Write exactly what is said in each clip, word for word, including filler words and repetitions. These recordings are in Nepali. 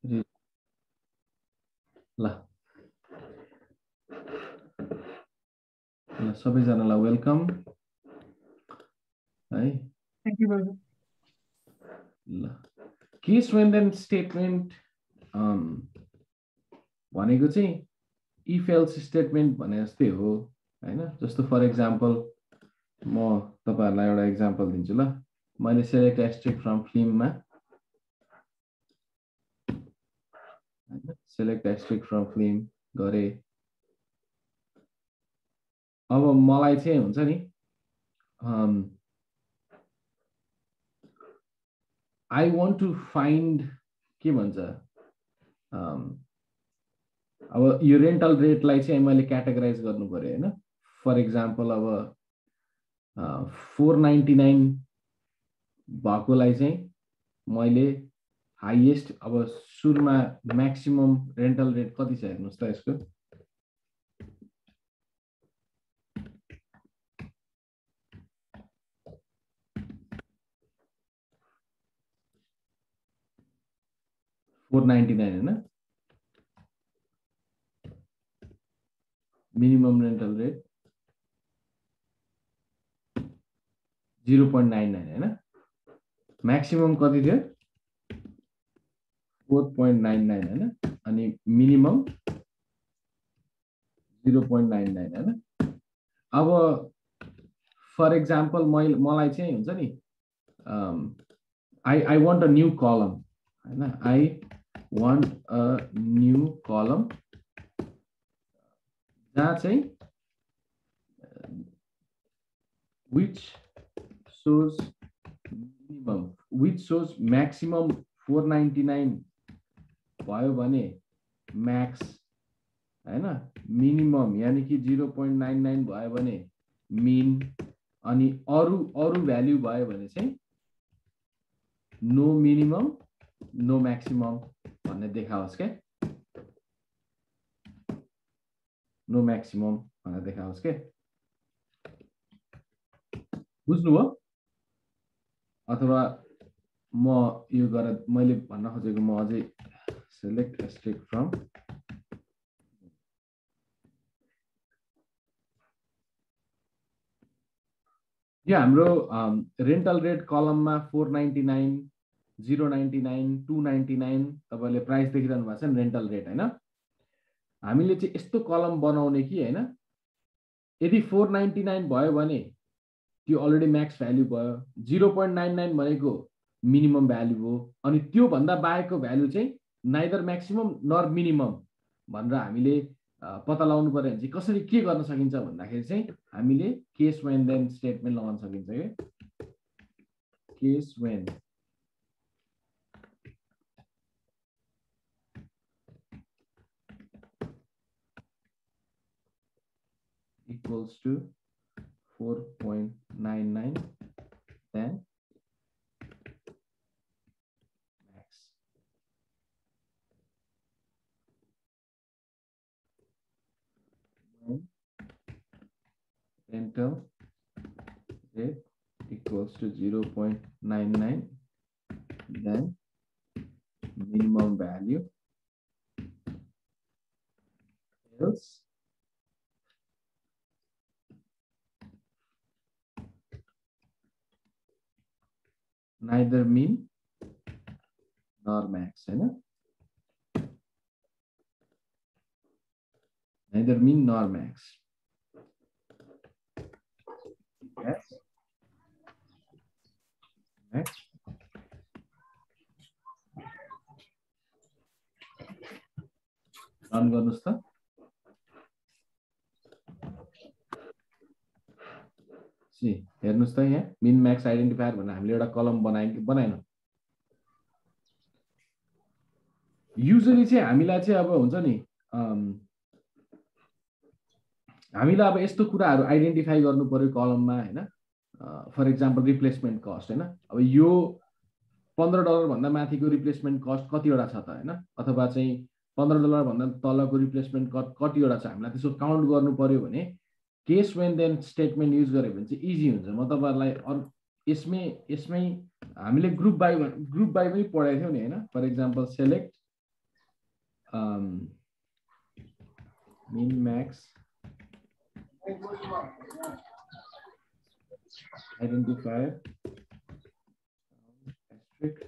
ल ल सबैजनालाई वेलकम है। Thank you brother. ल केस वेन देन स्टेटमेन्ट भनेको चाहिँ इफ एल्स स्टेटमेन्ट भने जस्तै हो हैन। जस्तो फर एक्जाम्पल म तपाईहरुलाई एउटा एक्जाम्पल दिन्छु ल। मैले सेलेक्ट एस्ट्रिक फ्रम फिल्ममा सेलेक्ट एस्ट्रिक फ्रम फिल्म गरे। अब मलाई चाहिँ हुन्छ नि आई वान्ट टु फाइन्ड के भन्छ अब यो रेन्टल रेटलाई चाहिँ मैले क्याटेगराइज गर्नु पर्यो हैन। फर एक्जाम्पल अब फोर नाइन्टी नाइन भएकोलाई चाहिँ मैले हाइएस्ट अब सुरुमा म्याक्सिमम रेन्टल रेट कति छ हेर्नुहोस् त यसको। फोर नाइन्टी नाइन हैन। Minimum rental rate zero point nine nine हैन। मैक्सिमम कति थियो फोर पॉइंट नाइन नाइन हैन। अनि minimum zero point nine nine हैन। अब फर एक्जाम्पल मैले मलाई चाहिँ हुन्छ नि I I want a new column हैन। आई वान्ट अ न्यू कलम जहाँ चाहिँ which shows minimum which shows maximum four ninety nine भयो भने म्याक्स हैन। मिनिमम यानी कि जीरो पॉइंट नाइन नाइन भयो भने मिन। अनि अरु अरु भ्यालु भयो भने चाहिँ नो मिनिमम नो म्याक्सिमम भन्ने देखाओस् के। नो म्याक्सिमम भनेर देखाओस् के। बुझ्नुभयो? अथवा म यो गरेर मैले भन्न खोजेको म अझै सेलेक्ट एस्ट्रिक फ्रम यो हाम्रो रेन्टल रेट कलममा four ninety nine zero ninety nine two ninety nine तपाईले प्राइस देखिरहनु भएको छ नि रेन्टल रेट हैन। हामीले चाहिँ यस्तो कलम बनाउने कि हैन। यदि फोर नाइन्टी नाइन भयो भने त्यो अलरेडी म्याक्स भ्यालु भयो। जीरो पॉइंट नाइन नाइन भनेको मिनिमम भ्यालु हो। अनि त्यो भन्दा बाहेकको भ्यालु चाहिँ नाइदर म्याक्सिमम नर मिनिमम भनेर हामीले पत्ता लगाउनु पर्यो भने चाहिँ कसरी के गर्न सकिन्छ भन्दाखेरि चाहिँ हामीले केस वेन देन स्टेटमेन्ट लगाउन सकिन्छ के। Case when equals to four point nine nine then max. Rental rate equals to zero point nine nine then minimum value else neither mean nor max हैन। neither mean nor max. Yes. Max. Run गर्नुस् त। सी हेर्नुस् त यहाँ मिन म्याक्स आइडेन्टिफायर भनेर हामीले एउटा कलम बनायौं कि बनाएनौं। युजुअली चाहिँ हामीलाई चाहिँ अब हुन्छ नि हामीलाई अब यस्तो कुराहरु आइडेन्टिफाई गर्नु पर्यो कलममा हैन। फर एक्जाम्पल रिप्लेसमेन्ट कस्ट हैन। अब यो पन्ध्र डलर भन्दा माथिको रिप्लेसमेन्ट कस्ट कतिवटा छ त हैन। अथवा चाहिँ पन्ध्र डलर भन्दा तलको रिप्लेसमेन्ट कस्ट कतिवटा छ हामीलाई त्यसो काउन्ट गर्नु पर्यो भने case when then statement use गर्यो भने चाहिँ इजी हुन्छ। म तपाईहरुलाई यसमै यसमै हामीले ग्रुप बाइ ग्रुप बाइ पनि पढाएको थियौ नि हैन। For example select um, min max identifier asterisk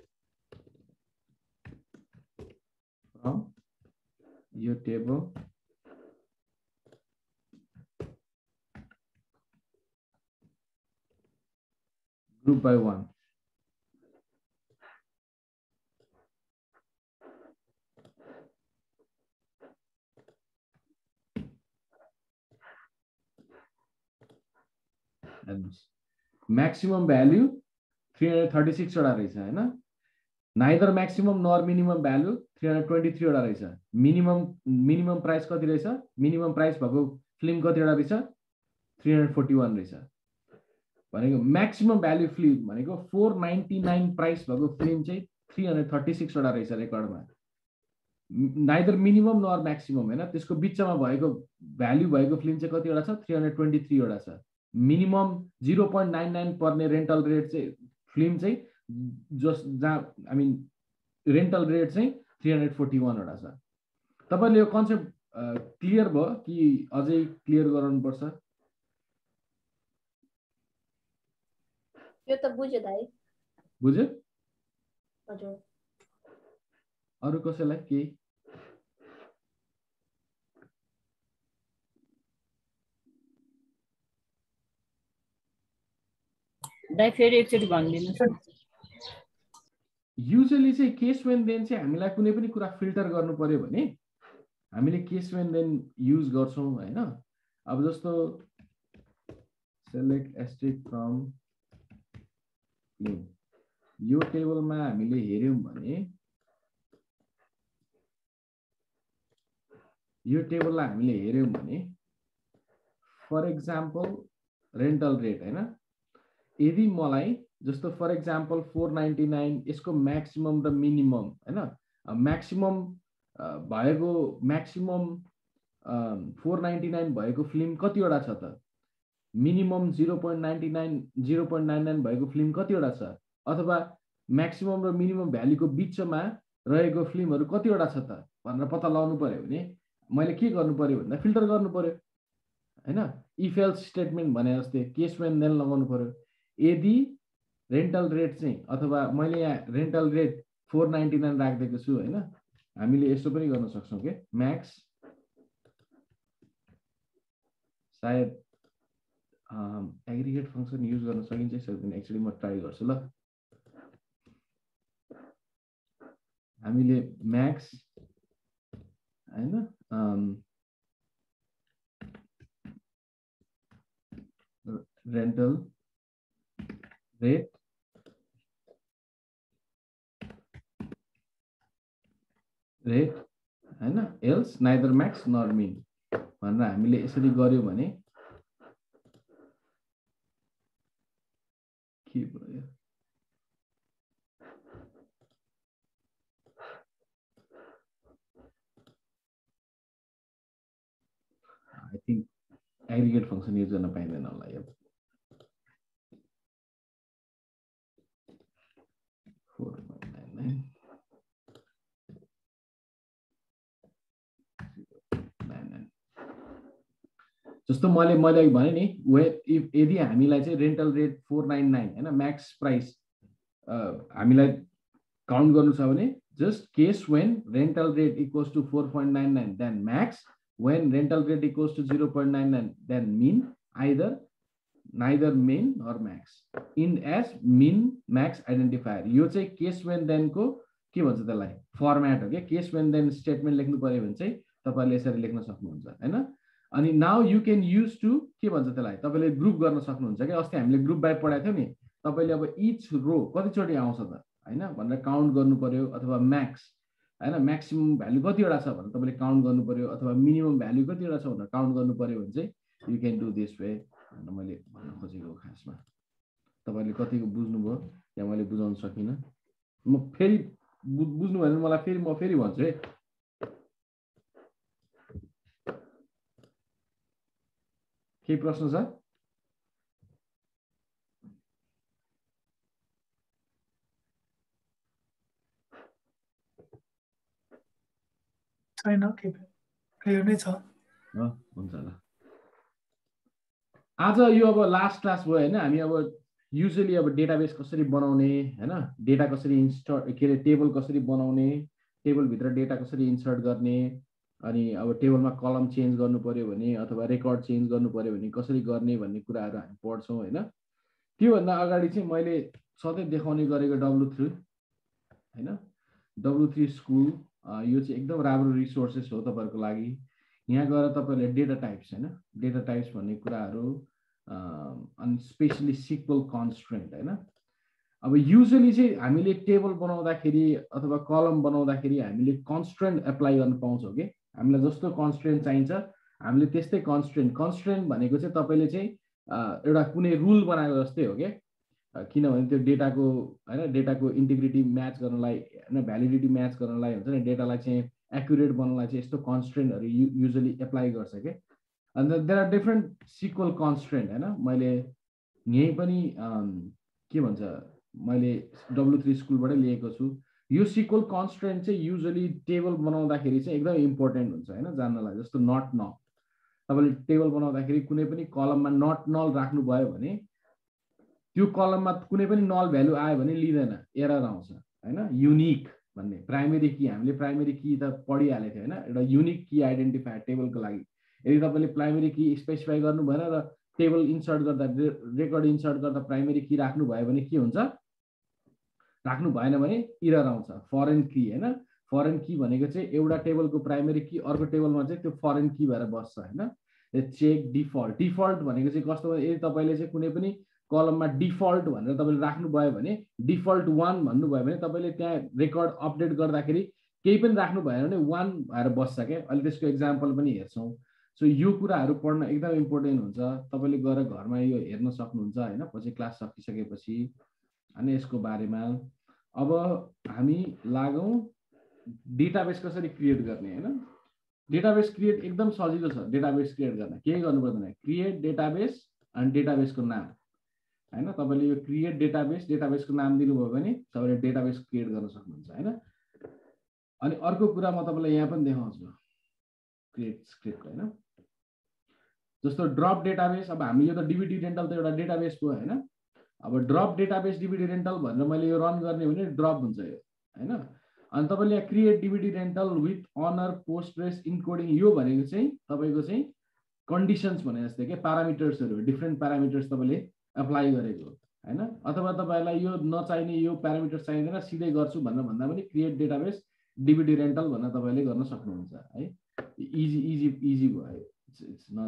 from your table group by one. And maximum value three hundred thirty-six वटा रहेछ हैन. Neither maximum nor minimum value three hundred twenty-three वटा रहेछ. Minimum minimum price कति रहेछ? Minimum price भएको फिल्म कति वटा रहेछ? three hundred forty-one रहेछ. भनेको maximum value फिल्म भनेको four ninety-nine प्राइस भएको फिल्म चाहिँ three hundred thirty-six वटा रहेछ रेकर्डमा. Neither minimum nor maximum हैन. त्यसको बिचमा भएको भ्याल्यु भएको फिल्म चाहिँ कति वटा छ? three hundred twenty-three वटा छ. Minimum zero point nine nine पर्ने रेन्टल रेट चाहिँ फिल्म चाहिँ जस जहाँ आई मिन रेन्टल रेट चाहिँ three hundred forty-one वटा छ. तपाईले यो कन्सेप्ट क्लियर भयो कि अझै क्लियर गराउनु पर्छ? यो त बुझ्यो दाइ. बुझ्यो? हजुर. अरु कसैलाई के? दाइ फेरि एकचोटि भनिदिनुस् न. युजुअली चाहिँ केस वेन देन चाहिँ हामीलाई कुनै पनि कुरा फिल्टर गर्नु पर्यो भने हामीले केस वेन देन युज गर्छौं हैन. अब जस्तो सेलेक्ट एस्टेरिस्क फ्रम फिल्म यो टेबलमा हामीले हेर्यौं भने यो टेबललाई हामीले हेर्यौं भने फर एक्जाम्पल रेन्टल रेट हैन. यदि मलाई जस्तो फर एक्जाम्पल four ninety-nine यसको म्याक्सिमम र मिनिमम हैन. म्याक्सिमम भएको म्याक्सिमम four ninety-nine भएको फिल्म कति वटा छ त? Minimum zero point nine nine zero point nine nine भएको फिल्म कति वटा छ? अथवा म्याक्सिमम र मिनिमम भ्यालुको बिचमा रहेको फिल्महरु कति वटा छ त भनेर पत्ता लगाउनु पर्यो भने मैले के गर्नु पर्यो भन्दा फिल्टर गर्नु पर्यो हैन. इफ एल्स स्टेटमेन्ट भने जस्तै केस वेन देन लगाउनु पर्यो. यदि रेन्टल रेट चाहिँ अथवा मैले यहाँ रेन्टल रेट four ninety-nine राख्दिएको छु हैन. हामीले यस्तो पनि गर्न सक्छौं के म्याक्स सायद एग्रिगेट फंक्सन युज गर्न सकिन्छ सक्दैन एक्चुअली म ट्राई गर्छु ल. हामीले म्याक्स हैन रेन्टल रेट रेट हैन else neither max nor min भनेर हामीले यसरी गर्यो भने के भयो? I think aggregate function use गर्न पाइँदैन होला यो. four nine nine जस्तो मैले मैले भने नि यदि हामीलाई चाहिँ रेन्टल रेट four ninety-nine हैन म्याक्स प्राइस हामीलाई काउन्ट गर्नु छ भने just case when rental rate equals to four point nine nine then max when rental rate equals to zero point nine nine then mean either neither min or max in as min max identifier. यो चाहिँ केस वेन देन को के भन्छ त्यसलाई फर्म्याट हो के. केस वेन देन स्टेटमेन्ट लेख्नु पर्यो भने चाहिँ तपाईले यसरी लेख्न सक्नुहुन्छ हैन. अनि now you can use to के भन्छ त्यसलाई तपाईले ग्रुप गर्न सक्नुहुन्छ के. अस्ति हामीले ग्रुप बाइ पढाएको थियौ नि. तपाईले अब इच रो कतिचोटि आउँछ त हैन भनेर काउन्ट गर्नु पर्यो अथवा म्याक्स हैन म्याक्सिमम भ्यालु कतिवटा छ भनेर तपाईले काउन्ट गर्नु पर्यो अथवा मिनिमम भ्यालु कतिवटा छ भनेर काउन्ट गर्नु पर्यो भने चाहिँ you can do this way भनेर मैले भन्न खोजेको खासमा. तपाईले कतिको बुझ्नुभयो या मैले बुझाउन सकिनँ? म फेरि बुझ्नु भयो भने मलाई फेरि म फेरि भन्छु है. केही प्रश्न छ? छैन क्लियर नै छ। हुन्छ ल। आज यो अब लास्ट क्लास भयो होइन। हामी अब युजली अब डेटाबेस कसरी बनाउने होइन, डेटा कसरी इन्स्टल के अरे टेबल कसरी बनाउने, टेबलभित्र डेटा कसरी इन्सर्ट गर्ने, अनि अब टेबलमा कलम चेन्ज गर्नु पर्यो भने अथवा रेकर्ड चेन्ज गर्नु पर्यो भने कसरी गर्ने भन्ने कुराहरू हामी पढ्छौँ होइन। त्योभन्दा अगाडि चाहिँ मैले सधैँ देखाउने गरेको डब्लु थ्री होइन, डब्लु थ्री स्कुल यो चाहिँ एकदम राम्रो रिसोर्सेस हो तपाईँहरूको लागि। यहाँ गएर तपाईँहरूले डेटा टाइप्स होइन, डेटा टाइप्स भन्ने कुराहरू अनि स्पेसली सिक्वल कन्स्ट्रेन्ट होइन। अब युजली चाहिँ हामीले टेबल बनाउँदाखेरि अथवा कलम बनाउँदाखेरि हामीले कन्स्ट्रेन्ट एप्लाई गर्न पाउँछौँ कि हामीलाई जस्तो कन्स्ट्रेन्ट चाहिन्छ हामीले त्यस्तै कन्स्ट्रेन्ट कन्स्ट्रेन्ट भनेको चाहिँ तपाईँले चाहिँ एउटा कुनै रुल बनाएको जस्तै हो कि, किनभने त्यो डेटाको होइन डेटाको इन्टिग्रिटी म्याच गर्नलाई होइन भ्यालिडिटी म्याच गर्नलाई हुन्छ नि, डेटालाई चाहिँ एक्युरेट बनाउनलाई चाहिँ यस्तो कन्स्ट्रेन्टहरू यु युजली एप्लाई गर्छ कि। अन्त there are different SQL constraint होइन। मैले यहीँ पनि के भन्छ मैले डब्लु थ्री स्कुलबाटै लिएको छु। यो सिक्वल कन्स्ट्रेन्ट चाहिँ युजली टेबल बनाउँदाखेरि चाहिँ एकदम इम्पोर्टेन्ट हुन्छ होइन जान्नलाई। जस्तो नट नल, तपाईँले टेबल बनाउँदाखेरि कुनै पनि कलममा नट नल राख्नुभयो भने त्यो कलममा कुनै पनि नल भ्यालु आयो भने लिँदैन, एरर आउँछ होइन। युनिक भन्ने प्राइमेरी की हामीले प्राइमेरी की त पढिहालेको थियो होइन, एउटा युनिक की आइडेन्टिफायर टेबलको लागि। यदि तपाईँले प्राइमेरी की स्पेसिफाई गर्नु भएन र टेबल इन्सर्ट गर्दा रेकर्ड इन्सर्ट गर्दा प्राइमेरी की राख्नुभयो भने के हुन्छ, राख्नु भएन भने इरर आउँछ। फरेन की होइन, फरेन की भनेको चाहिँ एउटा टेबलको प्राइमेरी की अर्को टेबलमा चाहिँ त्यो फरेन की भएर बस्छ होइन। चेक डिफल्ट, डिफल्ट भनेको चाहिँ कस्तो भने यदि तपाईँले चाहिँ कुनै पनि कलममा डिफल्ट भनेर तपाईँले राख्नुभयो भने डिफल्ट वान भन्नुभयो भने तपाईँले त्यहाँ रेकर्ड अपडेट गर्दाखेरि केही पनि राख्नु भएन भने वान भएर बस्छ क्या। अहिले त्यसको इक्जाम्पल पनि हेर्छौँ। सो यो कुराहरू पढ्न एकदम इम्पोर्टेन्ट हुन्छ। तपाईँले गएर घरमा यो हेर्न सक्नुहुन्छ होइन पछि क्लास सकिसकेपछि। अनि यसको बारेमा अब हामी लागौँ डेटाबेस कसरी क्रिएट गर्ने होइन। डेटाबेस क्रिएट एकदम सजिलो छ। डेटाबेस क्रिएट गर्न केही गर्नु पर्दैन, क्रिएट डेटाबेस अनि डेटाबेसको नाम होइन। तपाईँले यो क्रिएट डेटाबेस डेटाबेसको नाम दिनुभयो भने तपाईँले डेटाबेस क्रिएट गर्न सक्नुहुन्छ होइन। अनि अर्को कुरा म तपाईँलाई यहाँ पनि देखाउँछु क्रिएट स्क्रिप्ट होइन। जस्तो ड्रप डेटाबेस, अब हामी यो त डिबिडी रेन्टल त एउटा डेटाबेस भयो होइन। अब ड्रप डेटाबेस डिबिडी रेन्टल भनेर मैले यो रन गर्ने भने ड्रप हुन्छ यो होइन। अनि तपाईँले यहाँ क्रिएट डिबिडी rental with owner Postgres encoding, यो भनेको चाहिँ तपाईँको चाहिँ कन्डिसन्स भने जस्तै के प्यारामिटर्सहरू डिफ्रेन्ट प्यारामिटर्स तपाईँले एप्लाई गरेको होइन। अथवा तपाईँलाई यो नचाहिने यो प्यारामिटर्स चाहिँदैन सिधै गर्छु भनेर भन्दा पनि क्रिएट डेटाबेस डिबिडी रेन्टल भनेर तपाईँले गर्न सक्नुहुन्छ है। इजी इजी इजी भयो, इट्स नट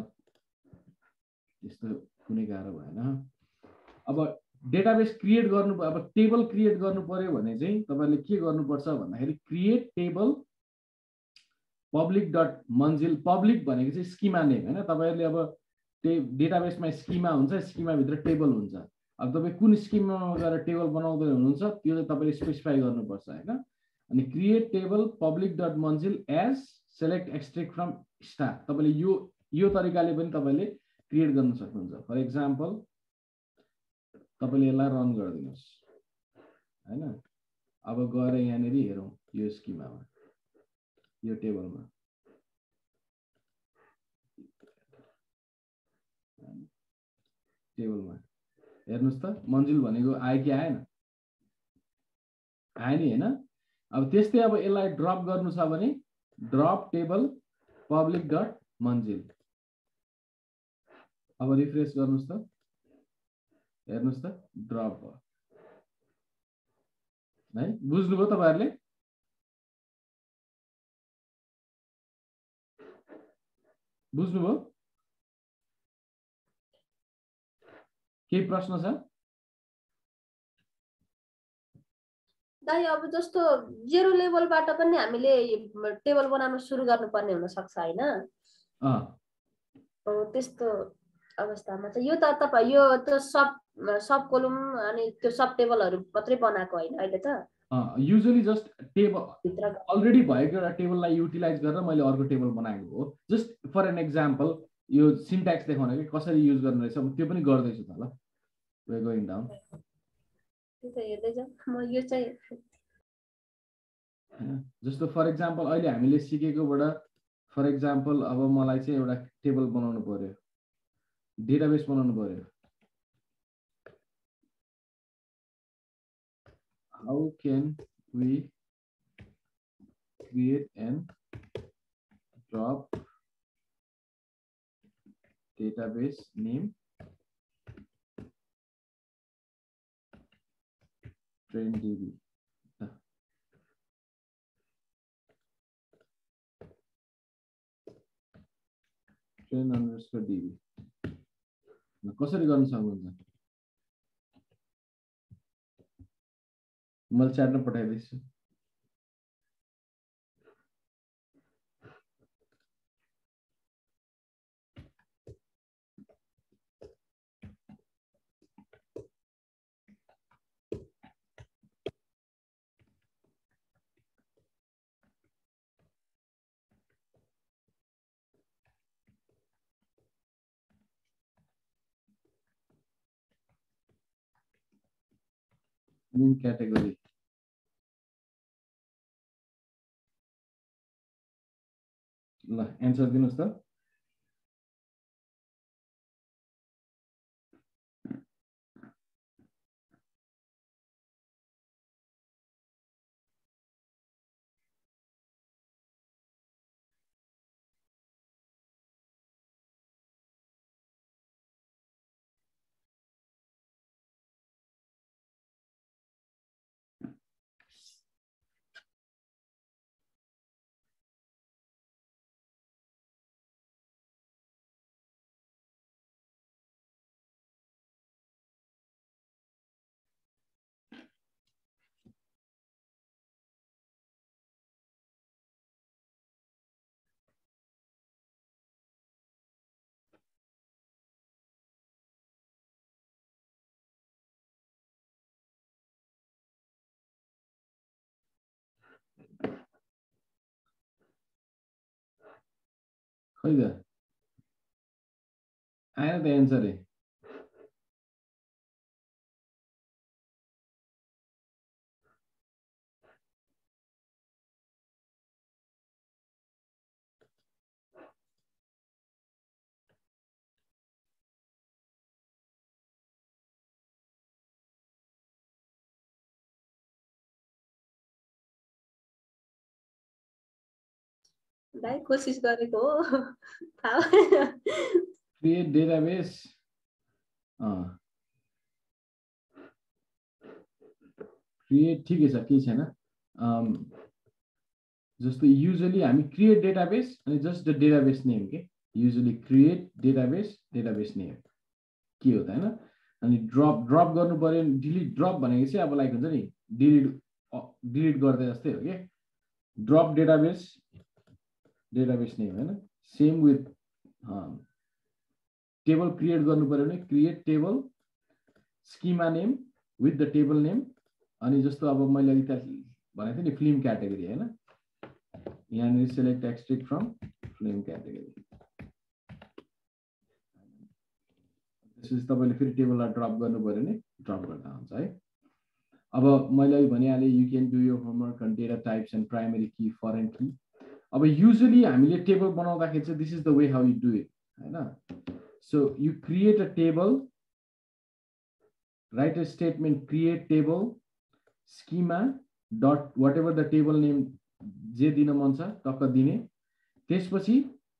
त्यस्तो कुनै गाह्रो भएन। अब डेटाबेस क्रिएट गर्नु, अब टेबल क्रिएट गर्नु पर्यो भने चाहिँ तपाईँले के गर्नुपर्छ भन्दाखेरि create table public dot Manjil, public भनेको चाहिँ स्किमा नेम होइन। तपाईँहरूले अब टे डेटाबेसमा स्किमा हुन्छ, स्किमाभित्र टेबल हुन्छ। अब तपाईँ कुन स्किमामा गएर टेबल बनाउँदै हुनुहुन्छ त्यो चाहिँ तपाईँले स्पेसिफाई गर्नुपर्छ होइन। अनि क्रिएट टेबल पब्लिक डट मन्जिल as select extract from star, तपाईँले यो यो तरिकाले पनि तपाईँले क्रिएट गर्न सक्नुहुन्छ। फर इक्जाम्पल तपाईँले यसलाई रन गरिदिनुहोस् होइन। अब गएर यहाँनिर हेरौँ यो स्किमामा यो टेबलमा टेबलमा हेर्नुहोस् त मन्जिल भनेको आयो कि आएन, आयो नि होइन। अब त्यस्तै अब यसलाई ड्रप गर्नु छ भने ड्रप टेबल पब्लिक डट मन्जिल, अब रिफ्रेस गर्नुहोस् त हेर्नुहोस् त ड्रप भयो है। बुझ्नुभयो तपाईँहरूले? बुझ्नुभयो? केही प्रश्न छ? दाइ अब जस्तो जेरो लेभलबाट पनि हामीले टेबल बनाउन सुरु गर्नुपर्ने हुन सक्छ हैन? अ हो त्यस्तो अवस्थामा चाहिँ यो त तपाईँ यो त सब सब कोलम अनि त्यो सब टेबलहरु मात्रै बनाएको हैन अहिले त? अ युजुअली जस्ट टेबल भित्र अलरेडी भएको एउटा टेबललाई युटिलाइज गरेर मैले अर्को टेबल बनाएको हो। जस्ट फर एन एक्जाम्पल यो सिन्ट्याक्स देखाउन कि कसरी युज गर्नु रहेछ त्यो पनि गर्दैछु त ल। वे गोइङ डाउन त्यो त हेर्दै जाऊ। म यो चाहिँ हैन जस्तो फर एक्जाम्पल अहिले हामीले सिकेकोबाट फर एक्जाम्पल अब मलाई चाहिँ एउटा टेबल बनाउनु पर्यो डेटाबेस बनाउनु पर्यो how can we create and drop database name TrainDB train underscore db कसरी गर्न सक्नुहुन्छ मैले च्याटमा पठाइदिन्छु main category ल एन्सर दिनुस् त खै त आएन त एन्सर है भाइ कोसिस गरेको हो क्रिएट डेटाबेस क्रिएट ठिकै छ केही छैन जस्तो युजुअली हामी क्रिएट डेटाबेस अनि जस्ट द डेटाबेस नेम के usually create database database name के हो त हैन अनि ड्रप ड्रप गर्नु पर्यो डिलिट ड्रप भनेको चाहिँ अब लाइक हुन्छ नि डिलिट डिलिट गर्दै जस्तै हो के ड्रप डेटाबेस डेटाबेस नेम हैन सेम विथ टेबल क्रिएट गर्नु पर्यो भने create table schema name with the table name अनि जस्तो अब मैले अघि त्यहाँ भनेको थिएँ नि फिल्म क्याटेगोरी हैन यहाँनिर select extract from film category त्यसपछि तपाईँले फेरि टेबललाई ड्रप गर्नु पर्यो भने ड्रप गर्दा हुन्छ है अब मैले अघि भनिहालेँ you can do your homework on data types and primary key foreign key अब युजुअली हामीले टेबल बनाउँदाखेरि चाहिँ this is the way how you do it हैन so you create a table right a statement create table schema dot whatever the table name जे दिन मन छ टक्क दिने त्यसपछि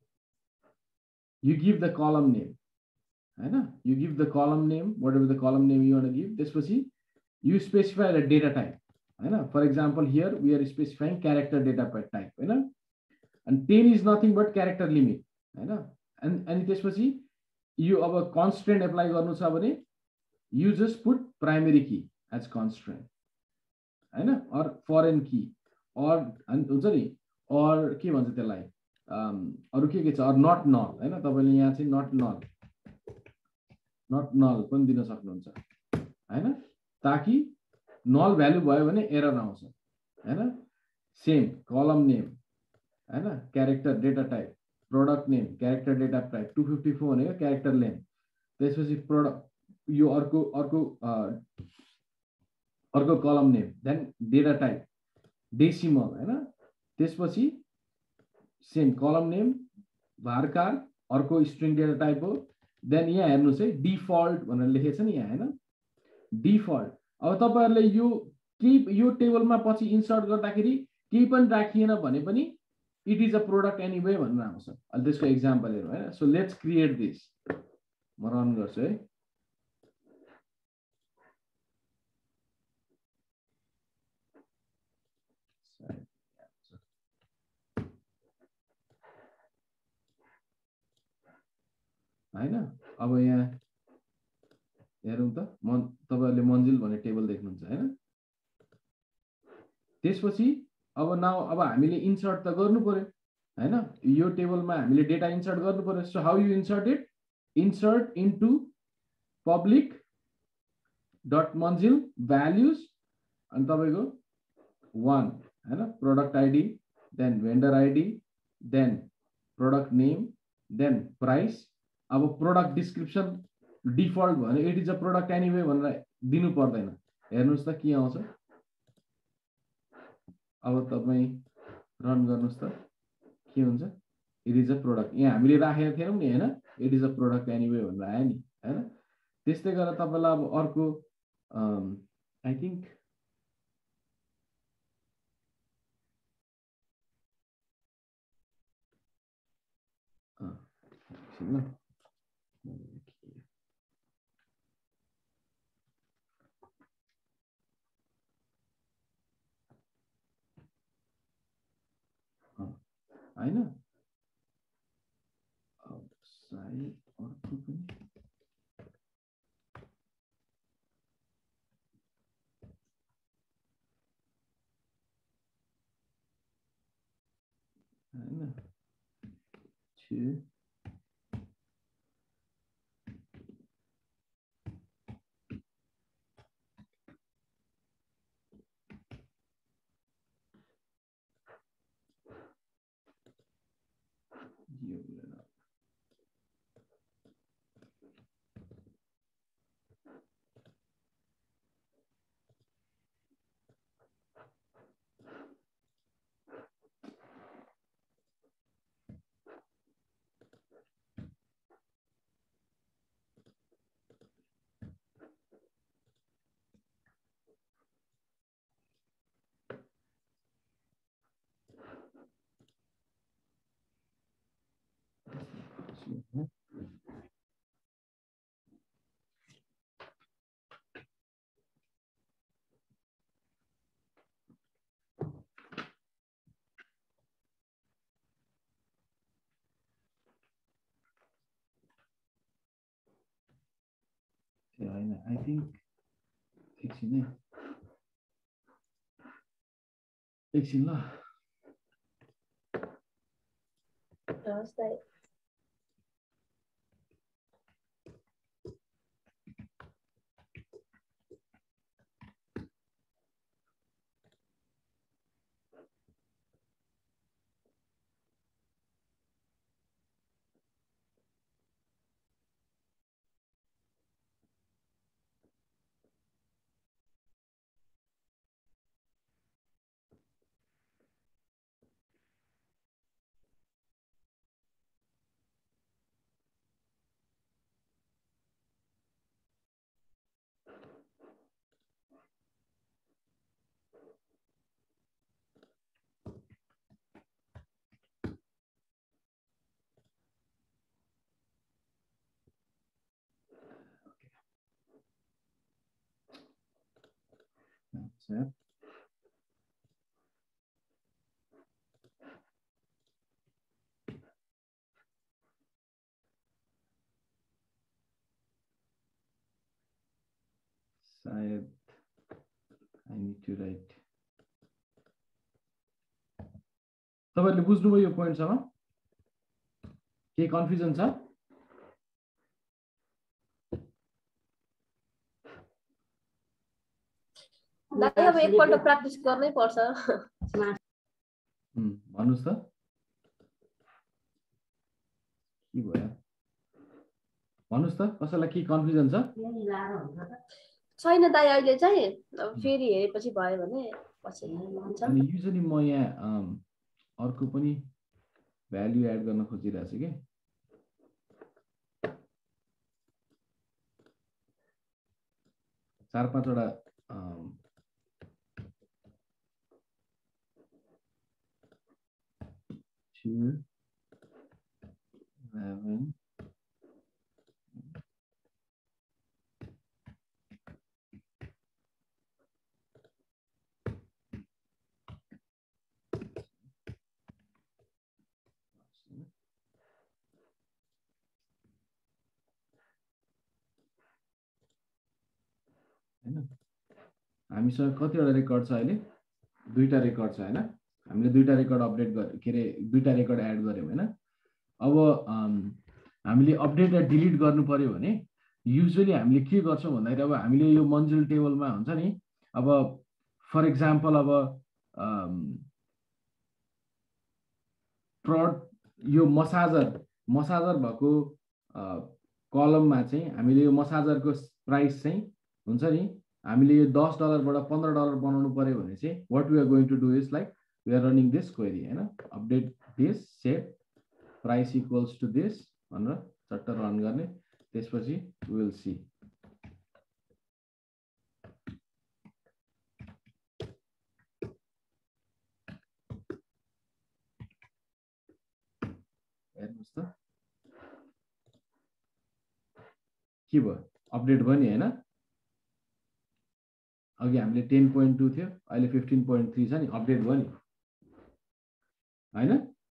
you give the column name हैन you give the column name whatever the column name you want to give त्यसपछि you specify the data type हैन for example here we are specifying character data type हैन and ten is nothing but character limit हैन and अनि त्यसपछि यो अब constraint apply गर्नु छ भने you just put primary key as constraint हैन or foreign key or हुन्छ नि or के भन्छ त्यसलाई अरु के के छ or not null हैन तपाईले यहाँ चाहिँ not null not null पनि दिन सक्नुहुन्छ हैन ताकि null भ्यालु भयो भने एरर आउँछ हैन सेम कलम नेम हैन character data type product name character data type two fifty four भनेको क्यारेक्टर लेन त्यसपछि प्रोडक्ट यो अर्को अर्को अर्को column name then data type decimal हैन त्यसपछि सेम कलम नेम varchar अर्को स्ट्रिङ डेटा टाइप हो देन यहाँ हेर्नुस् है डिफल्ट भनेर लेखेको छ नि यहाँ हैन डिफल्ट अब तपाईहरुले यो के यो टेबलमा पछि इन्सर्ट गर्दाखेरि केही पनि राखिएन भने पनि it is a product anyway भनेर आउँछ अहिले त्यसको एक्जाम्पल हेरौँ हैन सो लेट्स क्रिएट दिस म रन गर्छु है हैन अब यहाँ हेरौँ त म तपाईहरुले मन्जिल भन्ने टेबल देख्नुहुन्छ हैन त्यसपछि अब नाउ अब हामीले इन्सर्ट त गर्नु पर्यो हैन यो टेबलमा हामीले डेटा इन्सर्ट गर्नु पर्यो so how you insert it insert into public dot मन्जिल भ्याल्युज अनि तपाईको one हैन product ID then vendor ID then product name then price अब प्रोडक्ट डिस्क्रिप्सन डिफल्ट भने it is a product anyway भनेर दिनु पर्दैन हेर्नुस् त के आउँछ अब तपाई रन गर्नुस् त के हुन्छ इट इज अ प्रोडक्ट यहाँ हामीले राखेका थियौं नि हैन it is a product anyway भनेर आयो नि हैन त्यस्तै गरेर तपाईलाई अब अर्को आई थिंक ल हैन अब साइड अर्को पनि हैन two you know. Yeah, I know. I think एकछिन है एकछिन ल नमस्ते That's it. Sayed, I need to write. तपाईहरुले बुझ्नुभयो यो पोइन्ट सम्म के कन्फ्युजन छ दाइ अब एकपल्ट प्र्याक्टिस गर्नै पर्छ हम्म भन्नुस् त के भयो भन्नुस् त कसैलाई के कन्फ्युजन छ छैन दाइ अहिले चाहिँ अब फेरि हेरेपछि भयो भने पछि हुन्छ। अनि युजली म यहाँ अर्को पनि भ्याल्यु एड गर्न खोजिरहेको छु कि चार पाँचवटा two, eleven, हैन हामीसँग कतिवटा रेकर्ड छ अहिले दुईटा रेकर्ड छ हैन हामीले दुईटा रेकर्ड अपडेट गरे के अरे दुईटा रेकर्ड एड गर्यौँ हैन अब हामीले अपडेट र डिलिट गर्नु पर्यो भने युजुअली हामीले के गर्छौँ भन्दाखेरि अब हामीले यो मन्जुल टेबलमा हुन्छ नि अब फर एक्जाम्पल अब प्रड यो मसाजर मसाजर भएको कलममा चाहिँ हामीले यो मसाजरको प्राइस चाहिँ हुन्छ नि हामीले यो दस डलरबाट पन्ध्र डलर बनाउनु पर्यो भने चाहिँ what we are going to do is like we are running this query हैन update this set price equals to this भनेर चट्ट रन गर्ने त्यसपछि वी विल सी हेर्नुस् त के भयो अपडेट भयो नि हैन अघि हामीले टेन पोइन्ट टू थियो अहिले फिफ्टिन पोइन्ट थ्री छ नि अपडेट भयो नि हैन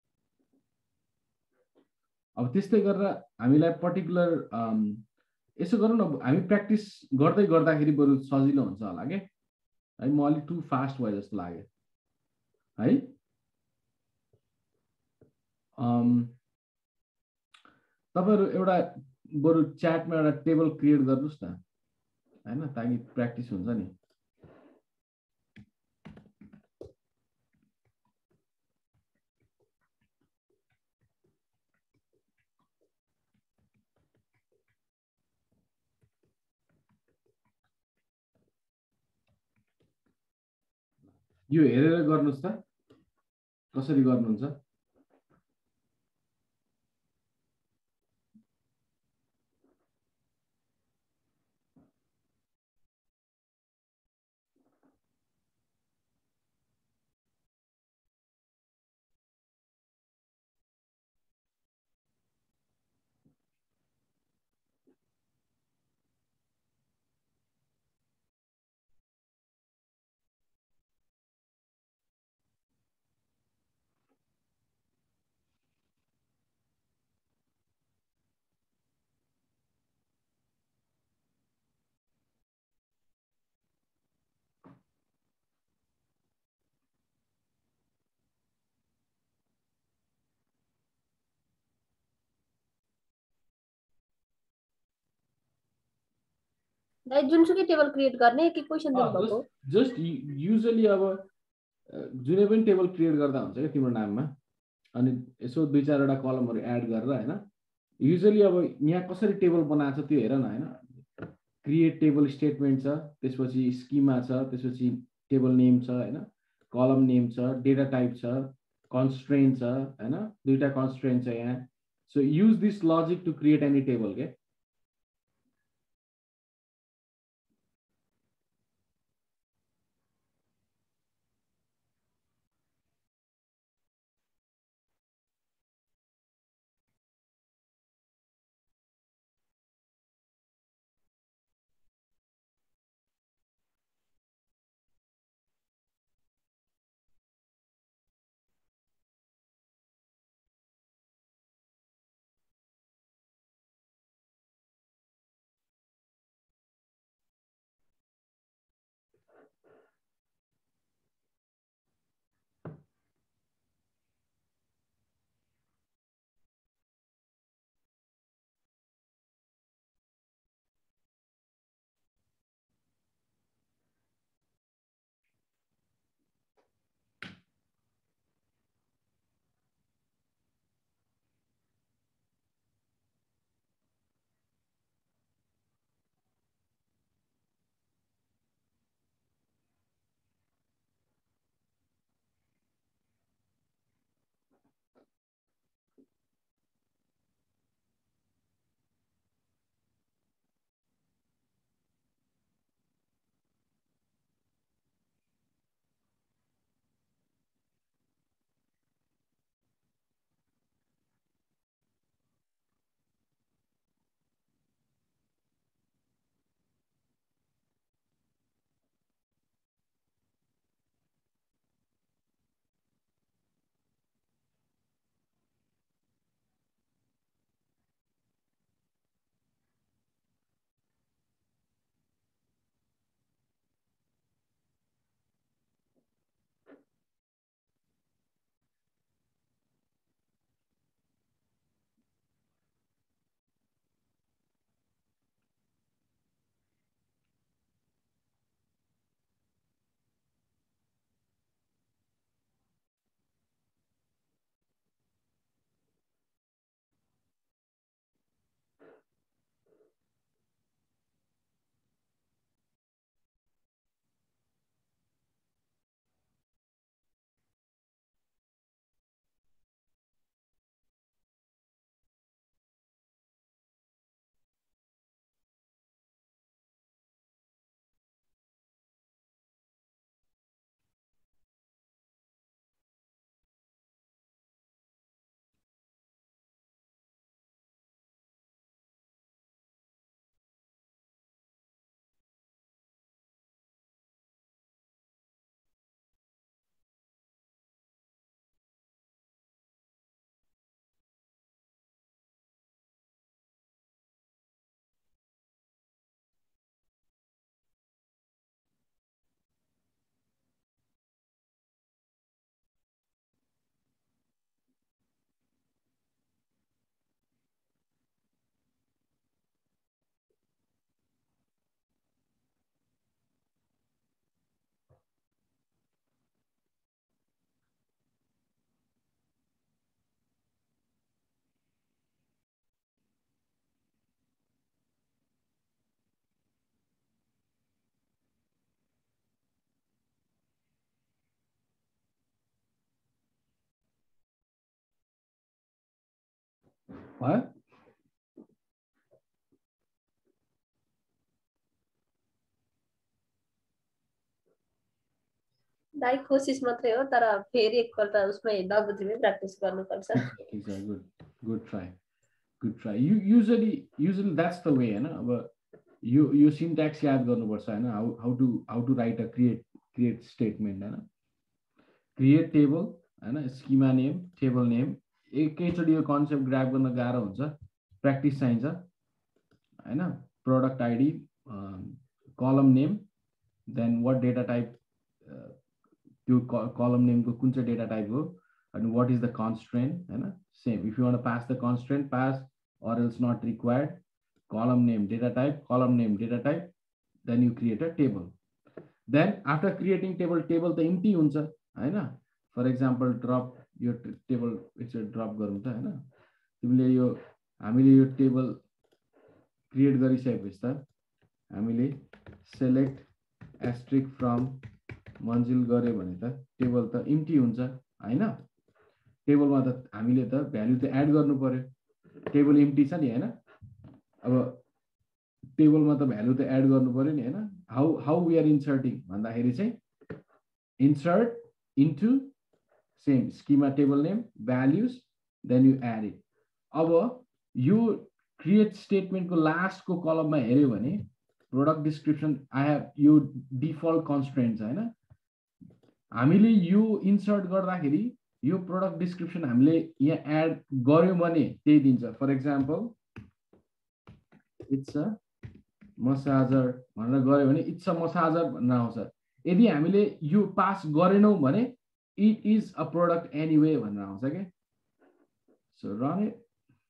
अब त्यस्तै गरेर हामीलाई पर्टिकुलर यसो गरौँ न हामी प्र्याक्टिस गर्दै गर्दाखेरि बरु सजिलो हुन्छ होला के है म अलिक टु फास्ट भयो जस्तो लाग्यो है तपाईहरु एउटा बरु च्याटमा एउटा टेबल क्रिएट गर्नुस् न हैन ताकि प्र्याक्टिस हुन्छ नि यो हेरेर गर्नुस् त कसरी गर्नुहुन्छ दाइ जुनसुकै टेबल क्रिएट गर्ने कि क्वेशन दिनु भएको जस्ट युजुअली अब जुनै पनि टेबल क्रिएट गर्दा हुन्छ के तिम्रो नाममा अनि यसो दुई चारवटा कलमहरु एड गरेर हैन युजुअली अब यहाँ कसरी टेबल बनाएको छ त्यो हेर न हैन क्रिएट टेबल स्टेटमेन्ट छ त्यसपछि स्किमा छ त्यसपछि टेबल नेम छ हैन कलम नेम छ डेटा टाइप छ कन्स्ट्रेन्ट छ हैन दुईटा कन्स्ट्रेन्ट छ यहाँ so use this logic to create any table के भयो दाइ कोसिस मात्रै हो तर फेरि एकपल्ट उसमै नबुझ्ने प्र्याक्टिस गर्नुपर्छ good good try good try you usually usually that's the way हैन अब यो यो सिन्ट्याक्स याद गर्नुपर्छ हैन how how to how to write a create create statement हैन क्रिएट टेबल हैन स्किमा नेम टेबल नेम एकैचोटि यो कन्सेप्ट ग्राब गर्न गाह्रो हुन्छ प्र्याक्टिस चाहिन्छ हैन product ID column name then what data type त्यो कलम नेमको कुन चाहिँ डेटा टाइप हो अनि वाट इज द कन्स्ट्रेन्ट हैन same if you want to pass the constraint pass or else not required column name data type column name data type then you create a table then after creating table table the empty huncha haina for example drop your table it's a drop garum ta haina तिमीले यो हामीले यो टेबल क्रिएट गरिसकेपछि त हामीले सेलेक्ट एस्ट्रिक फ्रम मन्जिल गरे भने त टेबल त इम्टी हुन्छ हैन टेबलमा त हामीले त भ्यालु त एड गर्नु पर्यो टेबल इम्टी छ नि हैन अब टेबलमा त भ्यालु त एड गर्नु पर्यो नि हैन how how we are inserting भन्दाखेरि चाहिँ insert into same schema table name values then you add it अब यो क्रिएट स्टेटमेन्टको लास्टको कलममा हेर्यो भने प्रोडक्ट डिस्क्रिप्सन आई हेभ यो डिफल्ट कन्स्ट्रेन्ट्स हैन हामीले यो इन्सर्ट गर्दाखेरि यो प्रोडक्ट डिस्क्रिप्सन हामीले यहाँ एड गर्यौं भने त्यही दिन्छ for example it's a massager भनेर गर्यो भने इट्स अ मसाजर भनेर आउँछ यदि हामीले यो पास गरेनौं भने it is a product anyway भनेर आउँछ के सो रन इट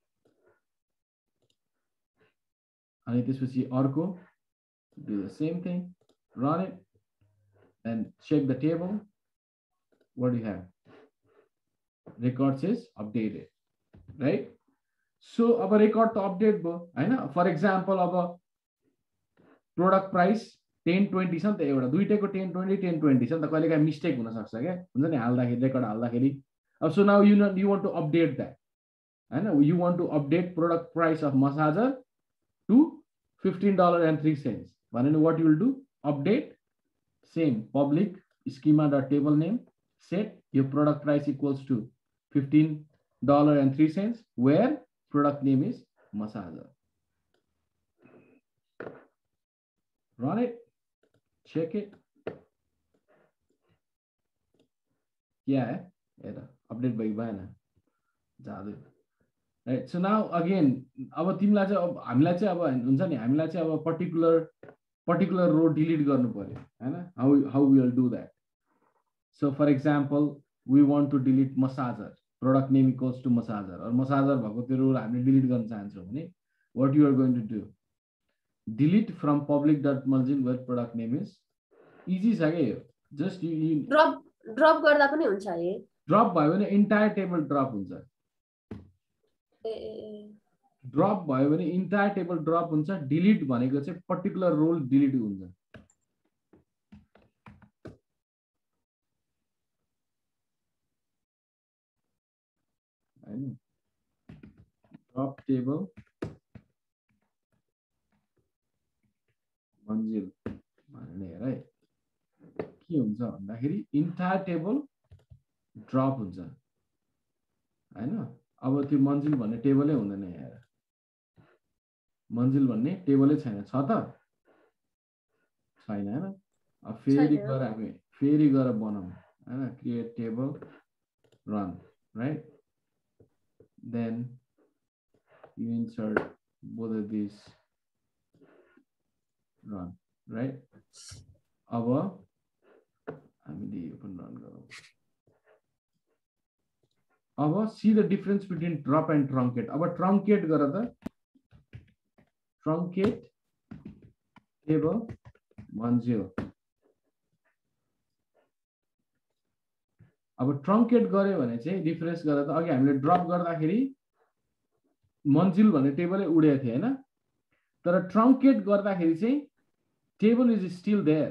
अनि त्यसपछि अर्को do the same thing run it and check the table what do you have records is updated right so अब record to update भयो हैन for example अब product price ten twenty छ नि त एउटा दुईटैको ten twenty ten twenty छ नि त कहिलेकाहीँ मिस्टेक हुन सक्छ के हुन्छ नि हाल्दाखेरि रेकर्ड हाल्दाखेरि अब so now you know you want to update that हैन you want to update product price of massager to fifteen dollars and three cents then what you will do update same public schema dot table name set your product price equals to fifteen dollars and three cents where product name is massager run it check it क्या है हेर अपडेट भयो भएन जादु right so now again अब तिमीलाई चाहिँ अब हामीलाई चाहिँ अब हुन्छ नि हामीलाई चाहिँ अब पर्टिकुलर पर्टिकुलर रो डिलिट गर्नु पर्यो हैन how how we will do that so for example we want to delete massager product name equals to massager or massager भएको त्यो रो हामीले डिलिट गर्न चाहन्छौँ भने what you are going to do delete from public dot मर्जिन where product name is easy छ के यो जस्ट यु ड्रप ड्रप गर्दा पनि हुन्छ है ड्रप भयो भने इन्टायर टेबल ड्रप हुन्छ ड्रप भयो भने इन्टायर टेबल ड्रप हुन्छ डिलिट भनेको चाहिँ पर्टिकुलर रोल डिलिट हुन्छ हैन ड्रप टेबल मन्जिल भन्ने हेर है के हुन्छ भन्दाखेरि इन्टायर टेबल ड्रप हुन्छ हैन अब त्यो मन्जिल भन्ने टेबलै हुँदैन यार मन्जिल भन्ने टेबलै छैन छ त छैन हैन अब फेरि गएर हामी फेरि गएर बनाउँ हैन create table run right then you insert both of this run right अब हामीले यो पनि रन गरौँ अब see the difference between drop and truncate अब truncate गर त truncate table मन्जिल अब truncate गर्यो भने चाहिँ रिफ्रेश गरेर त अघि हामीले ड्रप गर्दाखेरि मन्जिल भन्ने टेबलै उडेको थियो हैन तर truncate गर्दाखेरि चाहिँ table is still there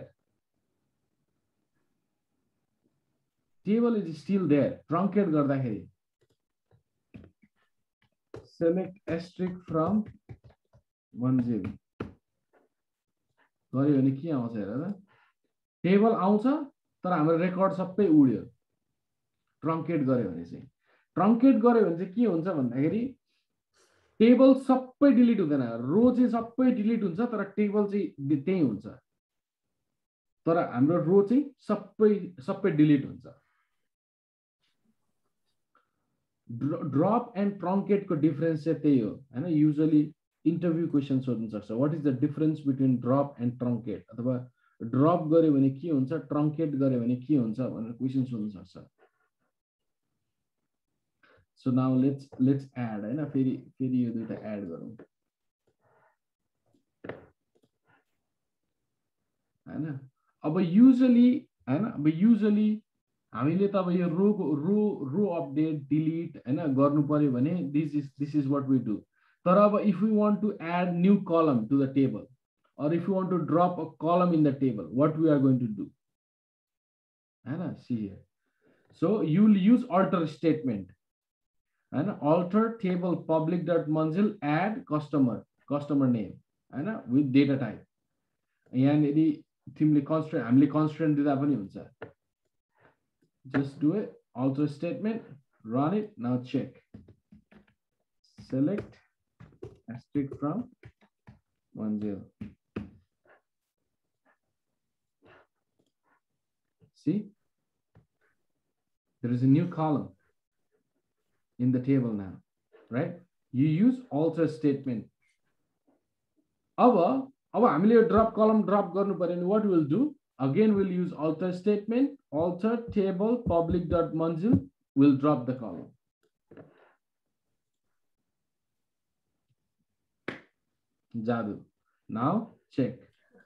table is still there truncate गर्दाखेरि select asterisk from Manzil गरे भने के आउँछ हेर त टेबल आउँछ तर हाम्रो रेकर्ड सबै उड्यो ट्रङ्केट गर्यो भने चाहिँ ट्रङ्केट गर्यो भने चाहिँ के हुन्छ भन्दाखेरि टेबल सबै डिलिट हुँदैन रो चाहिँ सबै डिलिट हुन्छ तर टेबल चाहिँ त्यही हुन्छ तर हाम्रो रो चाहिँ सबै सबै डिलिट हुन्छ ड्रप एन्ड ट्रङ्केट को डिफरेन्स चाहिँ त्यही हो हैन युजुअली इन्टरभ्यू क्वेशन सोध्न सक्छ what is the difference between drop and truncate अथवा ड्रप गर्यो भने के हुन्छ ट्रङ्केट गर्यो भने के हुन्छ भनेर क्वेशन सोध्न सक्छ so now let's let's add हैन फेरि फेरि यो दुईटा एड गरौँ हैन अब युजुअली हैन अब युजुअली हामीले त अब यो रो रो रो अपडेट डिलिट हैन गर्नु पर्यो भने this is this is what we do तर अब if we want to add new column to the table or if you want to drop a column in the table what we are going to do हैन see here so you will use alter statement हैन alter table public dot manzil add customer customer name हैन with data type यहाँनेरि तिमीले constraint हामीले constraint दिदा पनि हुन्छ just do it alter statement run it now check select asterisk from Manzil see there is a new column in the table now right you use alter statement अब अब हामीले यो ड्रप कलम ड्रप गर्नु पर्यो नि what we'll do again we'll use alter statement alter table public dot manzil will drop the column jadu now check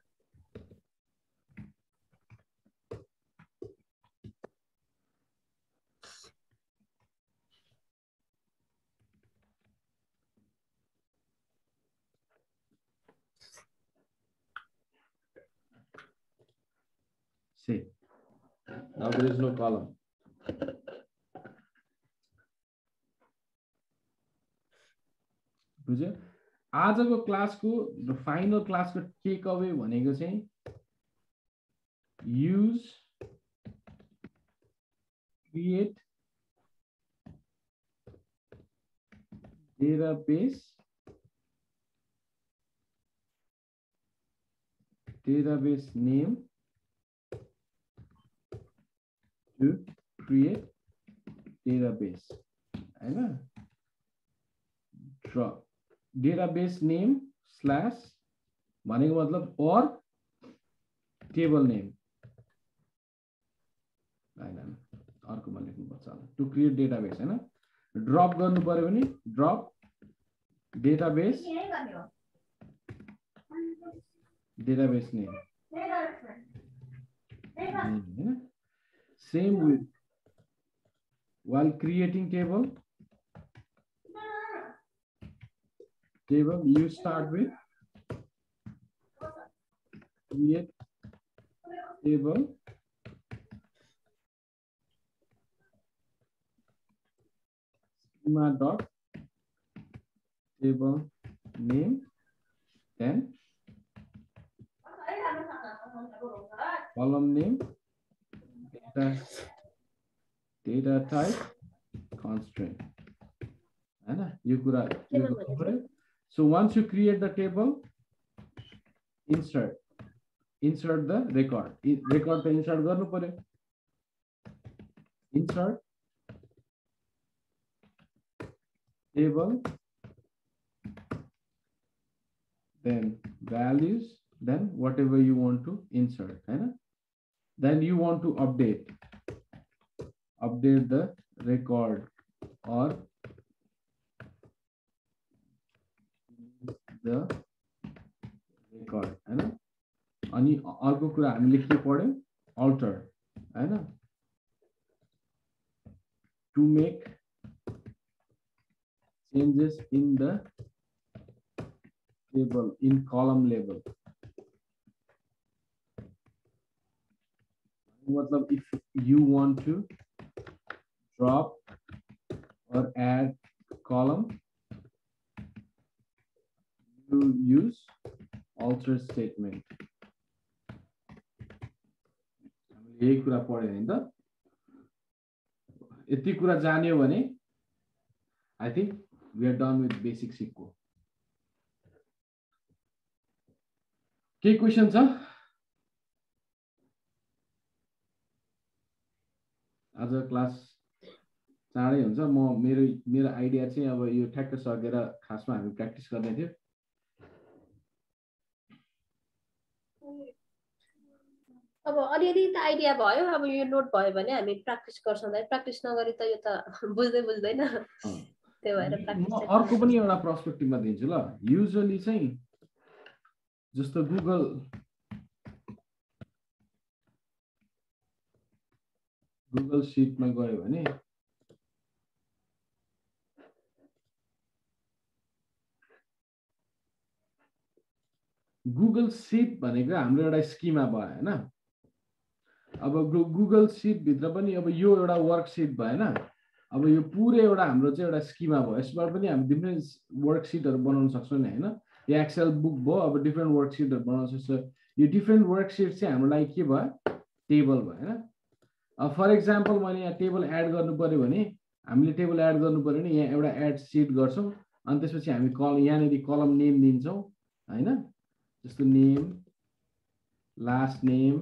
see now there is no column बुझ्यो आजको क्लासको फाइनल क्लासको टेक अवे भनेको चाहिँ use create database database name to create database हैन drop database name slash भनेको मतलब or table name हैन अर्कोमा लेख्नु पर्छ होला to create database हैन drop गर्नु पर्यो भने drop database database name हैन same with while creating table table you start with create table schema dot table name then column name data data type constraint हैन यो कुरा so once you create the table insert insert the record record त insert गर्नु पर्यो insert table then values then whatever you want to insert हैन then you want to update update the record or the record हैन अनि अर्को कुरा हामीले के पढ्यौ alter हैन to make changes in the table in column level मतलब if you want to drop or add column you use alter statement. यही कुरा पढ्यो नि त यति कुरा जान्यो भने I think we are done with basic S Q L. के क्वेशन छ आज क्लास चाँडै हुन्छ म मेरो मेरो आइडिया चाहिँ अब यो ठ्याक्क सकेर खासमा हामी प्र्याक्टिस गर्ने थियो अब अलिअलि त आइडिया भयो अब यो नोट भयो भने हामी प्र्याक्टिस गर्छौँ प्र्याक्टिस नगरी त यो त बुझ्दै बुझ्दैन त्यही भएर प्र्याक्टिस म अर्को पनि एउटा पर्सपेक्टिभमा दिन्छु ल युजुअली चाहिँ जस्तो गुगल गुगल सिटमा गयो भने गुगल सिट भनेको हाम्रो एउटा स्किमा भयो हैन अब गुगल सिट भित्र पनि अब यो एउटा वर्कसिट भएन अब यो पुरै एउटा हाम्रो चाहिँ एउटा स्किमा भयो यसबाट पनि हामी डिफ्रेन्ट वर्कसिटहरु बनाउन सक्छौं नि हैन यो एक्सेल बुक भयो अब डिफ्रेन्ट वर्कसिटहरु बनाउन सक्छ यो डिफ्रेन्ट वर्कसिट चाहिँ हाम्रो लागि के भयो टेबल भयो हैन अब फर एक्जाम्पल मैले यहाँ टेबल एड गर्नु पर्यो भने हामीले टेबल एड गर्नु पर्यो भने यहाँ एउटा एड सिट गर्छौं अनि त्यसपछि हामी कलम यहाँनेरि कलम नेम दिन्छौं हैन जस्तो name last name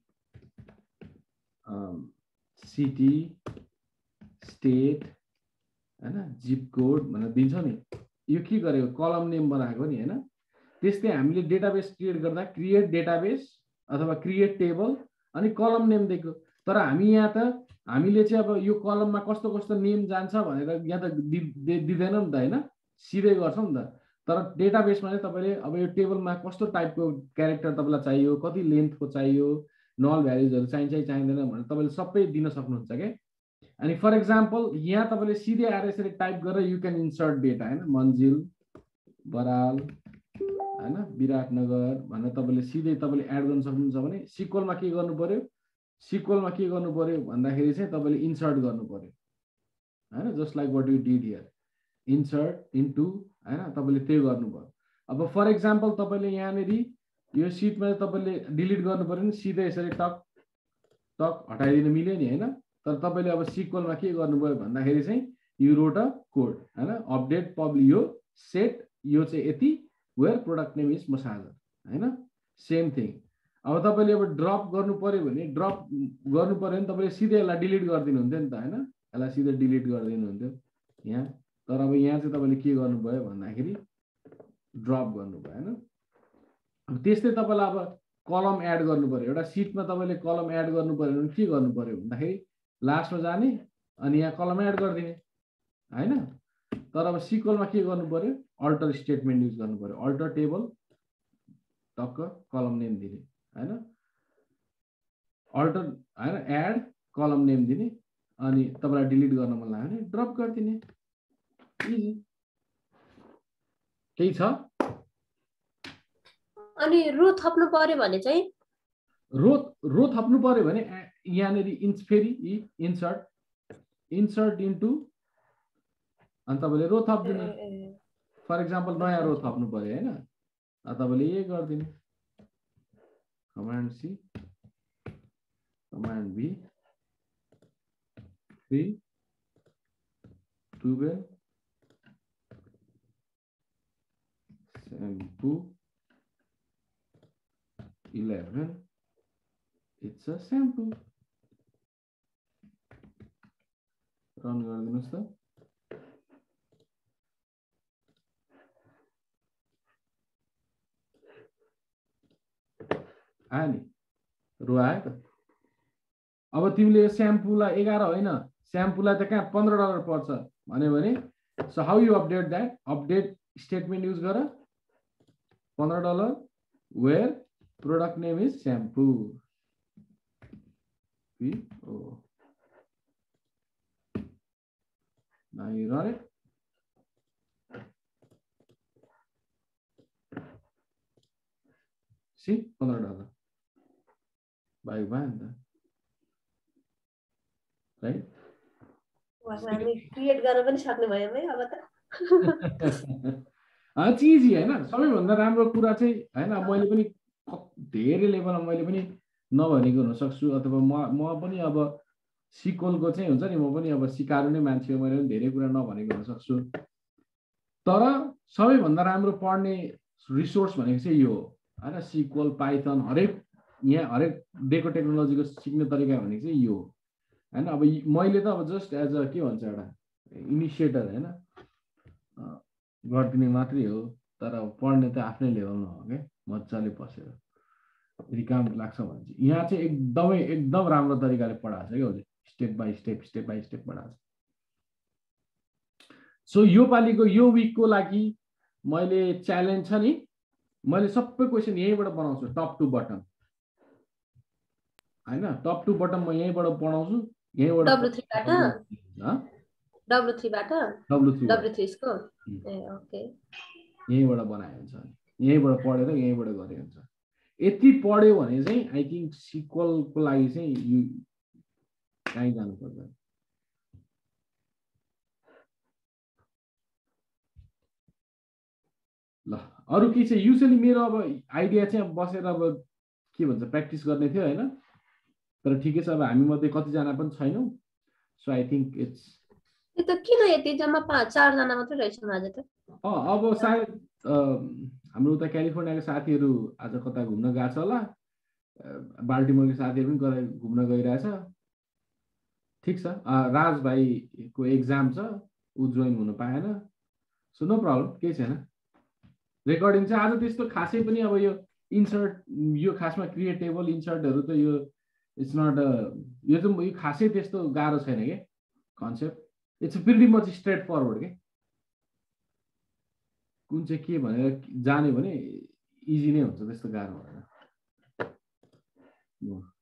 city state हैन जिप कोड भनेर दिन्छौं नि यो के गरेको कलम नेम बनाएको नि हैन त्यस्तै हामीले डेटाबेस क्रिएट गर्दा क्रिएट डेटाबेस अथवा क्रिएट टेबल अनि कलम नेम दिएको तर हामी यहाँ त हामीले चाहिँ अब यो कलममा कस्तो कस्तो नेम जान्छ भनेर यहाँ त दिदैनौं नि त हैन सिधै गर्छौं नि त तर डेटाबेसमा चाहिँ तपाईले अब यो टेबलमा कस्तो टाइपको क्यारेक्टर तपाईलाई चाहियो कति लेन्थको चाहियो नल भ्यालुजहरु चाहिन्छ कि चाहिँदैन भनेर तपाईले सबै दिन सक्नुहुन्छ के अनि फर एक्जाम्पल यहाँ तपाईले सिधै आएर यसरी टाइप गरेर यु क्यान इन्सर्ट डेटा हैन मन्जिल बराल हैन विराटनगर भनेर तपाईले सिधै तपाईले एड गर्न सक्नुहुन्छ भने सिक्वलमा के गर्नु पर्यो सिक्वलमा के गर्नु पर्यो भन्दाखेरि चाहिँ तपाईले इन्सर्ट गर्नु पर्यो हैन just like what you did here insert into हैन तपाईले त्यो गर्नुभयो अब फर एक्जाम्पल तपाईले यहाँनेरि यो सिटमा तपाईले डिलिट गर्नु पर्यो नि सिधै यसरी टक टक हटाइदिन मिल्यो नि हैन तर तपाईले अब सिक्वलमा के गर्नुभयो भन्दाखेरि चाहिँ यु रोट अ कोड हैन अपडेट पब्लिक यो सेट यो चाहिँ यति where product name is massager हैन सेम थिङ अब तपाईले अब ड्रप गर्नु पर्यो भने ड्रप गर्नु पर्यो भने तपाईले सिधै यसलाई डिलिट गरिदिनु हुन्थ्यो नि त हैन यसलाई सिधै डिलिट गरिदिनु हुन्थ्यो यहाँ तर अब यहाँ चाहिँ तपाईले के गर्नुभयो भन्दाखेरि ड्रप गर्नुभयो हैन अब त्यस्तै तपाईलाई अब कलम एड गर्नु पर्यो एउटा सिटमा तपाईले कलम एड गर्नु पर्यो भने के गर्नु पर्यो भन्दाखेरि लास्टमा जाने अनि यहाँ कलम एड गरिदिने हैन तर अब सिक्वलमा के गर्नु पर्यो अल्टर स्टेटमेन्ट युज गर्नु पर्यो अल्टर टेबल टक्क कलम नेम दिने हैन अल्टर हैन एड कलम नेम दिने अनि तपाईलाई डिलिट गर्न मन लाग्यो भने ड्रप गरिदिने इजी केही छ अनि रो थप्नु पर्यो भने चाहिँ रो रो थप्नु पर्यो भने यहाँनेरि इन्स फेरि इन्सर्ट इन्सर्ट इन्टु अनि तपाईले रो थप्दिने फर एक्जाम्पल नयाँ रो थप्नु पर्यो हैन तपाईले यही गर्दिने command C command B three twelve shampoo eleven it's a shampoo run गरिदिनुस् त आयो नि रो आयो त अब तिमीले स्याम्पूलाई एघार होइन स्याम्पूलाई त कहाँ पन्ध्र डलर पर्छ भन्यो भने so how you update that update statement use गर पन्ध्र dollar where product name is shampoo oh now you run it see पन्ध्र डलर बाई बाई राइट हामी क्रिएट गर्न पनि सक्ने भयो है अब त चिजी होइन सबैभन्दा राम्रो कुरा चाहिँ होइन मैले पनि धेरै लेभलमा मैले पनि नभनेको हुनसक्छु अथवा म म पनि अब सिक्वलको चाहिँ हुन्छ नि म पनि अब सिकारू नै मान्छे हो मैले पनि धेरै कुरा नभनेको हुनसक्छु तर सबैभन्दा राम्रो पढ्ने रिसोर्स भनेको चाहिँ यो हो होइन सिक्वल पाइथन हरेक यहाँ हरेक डेको टेक्नोलोजीको सिक्ने तरिका भनेको चाहिँ यो होइन अब मैले त अब जस्ट एज अ के भन्छ एउटा इनिसिएटर होइन गरिदिने मात्रै हो तर पढ्ने त आफ्नै लेभलमा हो क्या मजाले बसेर यदि काम लाग्छ भने चाहिँ यहाँ चाहिँ एकदमै एकदम राम्रो तरिकाले पढाएको छ क्या उसले step by step step by step पढाएको छ सो यो पालिको यो विकको लागि मैले च्यालेन्ज छ नि मैले सबै क्वेसन यहीँबाट बनाउँछु टप टु बटम होइन टप टु बटम म यहीँबाट पढाउँछु यहीँबाट डब्लु थ्रीबाट डब्लु थ्रीबाट डब्लु थ्री डब्लु थ्रीको ए ओके यहीँबाट बनायो हुन्छ यहीँबाट पढेर यहीँबाट गरे हुन्छ यति पढ्यो भने चाहिँ आई थिङ्क सिक्वलको लागि चाहिँ यु कहीँ जानु पर्दैन ल अरू के चाहिँ युजली मेरो अब आइडिया चाहिँ अब बसेर अब के भन्छ प्र्याक्टिस गर्ने थियो होइन तर ठिकै छ अब हामी मध्ये कतिजना पनि छैनौँ सो आई थिङ्क इट्स त्यो त किन यति जम्मा पाँच चारजना मात्रै रहेछौँ आज त अँ अब सायद हाम्रो उता क्यालिफोर्नियाको साथीहरू आज कता घुम्न गएको छ होला बाल्टिमोरको साथीहरू पनि गएर घुम्न गइरहेछ ठिक छ राज भाइको एक्जाम छ ऊ जोइन हुन पाएन सो नो प्रब्लम केही छैन रेकर्डिङ चाहिँ आज त्यस्तो खासै पनि अब यो इन्सर्ट यो खासमा क्रिएटेबल इन्सर्टहरू त यो इट्स नट यो चाहिँ यो खासै त्यस्तो गाह्रो छैन क्या concept it's pretty much straightforward के कुन चाहिँ के भनेर जाने भने इजी नै हुन्छ त्यस्तो गाह्रो भएन